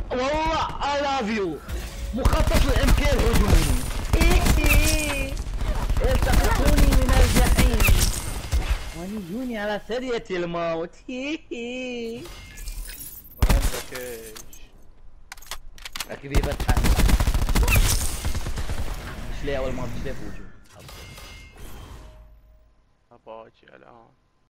والله I love you. مخطط الام كي الهجومي. التقطوني من الجحيم ونجوني على ثرية الموت. عندك ايش؟ اكيد فتحة. مش ليه اول ما بتشوف وجوه. اباجي الان.